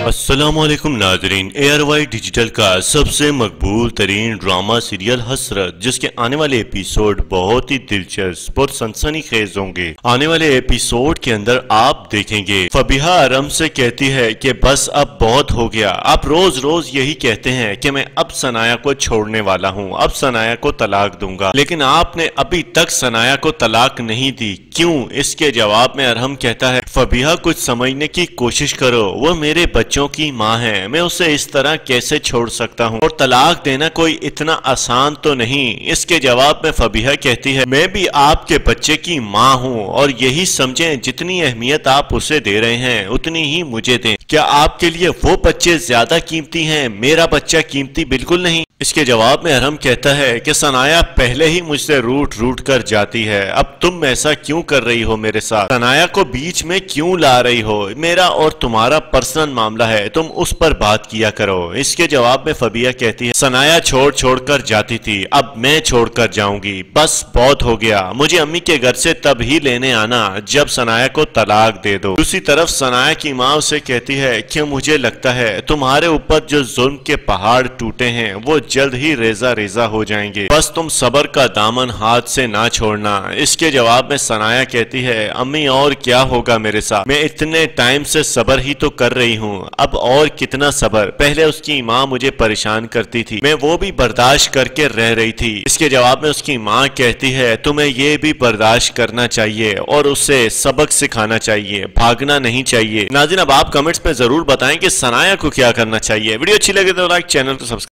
السلام علیکم ناظرین، ARY ڈیجیٹل کا سب سے مقبول ترین ڈرامہ سیریل حسرت، جس کے آنے والے ایپیسوڈ بہت ہی دلچسپ اور سنسنی خیز ہوں گے۔ آنے والے ایپیسوڈ کے اندر آپ دیکھیں گے فبیہہ ارم سے کہتی ہے کہ بس اب بہت ہو گیا، آپ روز روز یہی کہتے ہیں کہ میں اب ثنایا کو چھوڑنے والا ہوں، اب ثنایا کو طلاق دوں گا، لیکن آپ نے ابھی تک ثنایا کو طلاق نہیں دی، کیوں؟ اس کے جواب میں ارم کہتا ہے فبیہہ کچھ سمجھنے کی کوشش کرو، وہ میرے بچوں کی ماں ہے، میں اسے اس طرح کیسے چھوڑ سکتا ہوں، اور طلاق دینا کوئی اتنا آسان تو نہیں۔ اس کے جواب میں فبیہہ کہتی ہے میں بھی آپ کے بچے کی ماں ہوں، اور یہی سمجھیں جتنی اہمیت آپ اسے دے رہے ہیں اتنی ہی مجھے دیں، کیا آپ کے لیے وہ بچے زیادہ قیمتی ہیں؟ میرا بچہ قیمتی بالکل نہیں۔ اس کے جواب میں ارم کہتا ہے کہ ثنایا پہلے ہی مجھ سے روٹ روٹ کر جاتی ہے، اب تم ایسا کیوں کر رہی ہو میرے ساتھ؟ ثنایا کو بیچ میں کیوں لا رہی ہو؟ میرا اور تمہارا پرسنل معاملہ ہے، تم اس پر بات کیا کرو۔ اس کے جواب میں فبیہہ کہتی ہے ثنایا چھوڑ کر جاتی تھی، اب میں چھوڑ کر جاؤں گی، بس بہت ہو گیا، مجھے امی کے گھر سے تب ہی لینے آنا جب ثنایا کو طلاق دے دو۔ دوسری طرف ثنایا کی ماں اسے کہتی ہے کہ مجھے لگتا ہے تمہارے اوپر جو ظلم کے پہاڑ ٹوٹے ہیں وہ جلد ہی ریزہ ریزہ ہو جائیں گے، بس تم صبر کا دامن ہاتھ سے نہ چھوڑنا۔ اس کے جواب میں ثنایا کہتی ہے امی اور کیا ہوگا میرے ساتھ، میں اتنے ٹائم سے صبر ہی تو کر رہی ہوں، اب اور کتنا صبر، پہلے اس کی ماں مجھے پریشان کرتی تھی، میں وہ بھی برداشت کر کے رہ رہی تھی۔ اس کے جواب میں اس کی ماں کہتی ہے تمہیں یہ بھی برداشت کرنا چاہیے اور اسے سبق سکھانا چاہیے، بھاگنا نہیں چاہیے۔ ناظرین اب آپ کمنٹس میں ضرور بتائیں کہ ثنایا کو کیا کرنا چاہیے۔ ویڈیو اچھی لگے تو لائک، چینل کو سبسکرائب